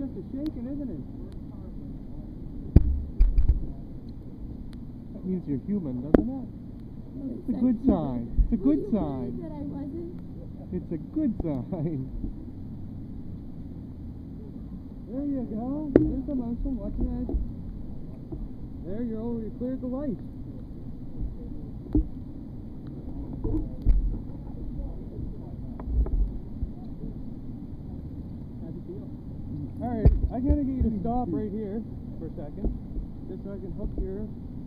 horse is shaking, isn't it? That means you're human, doesn't it? It's a good sign. It's a good sign. That I wasn't. It's a good sign. There you go. There's the motion. Watch your head. There, you're over. You cleared the light. How'd you feel? All right, I gotta get you to stop right here for a second, just so I can hook your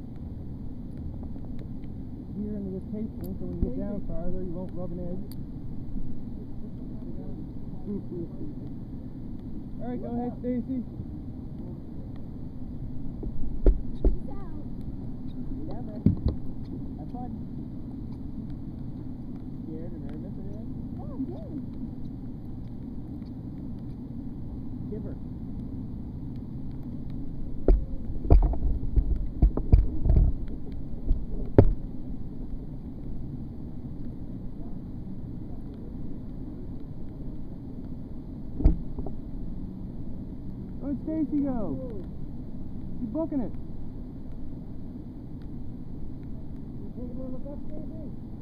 gear into this casing, so when you get down farther, you won't rub an edge. All right, go ahead, Stacy. Down there. Have fun. Scared or nervous or anything? Yeah, I'm good. Give her. Where'd Stacy go? She's booking it. You take a look up, Stacy?